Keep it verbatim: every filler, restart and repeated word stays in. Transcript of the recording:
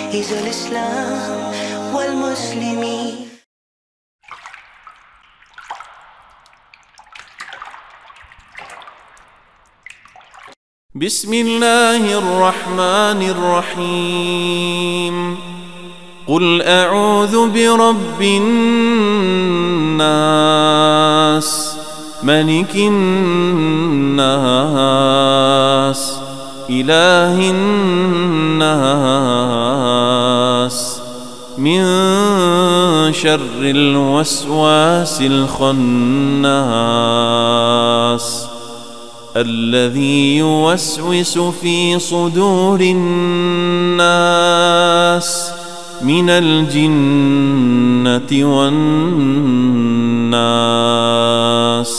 إذا الإسلام والمسلمين. بسم الله الرحمن الرحيم. قل أعوذ برب الناس ملك الناس إله الناس من شر الوسواس الخناس الذي يوسوس في صدور الناس من الجنة والناس.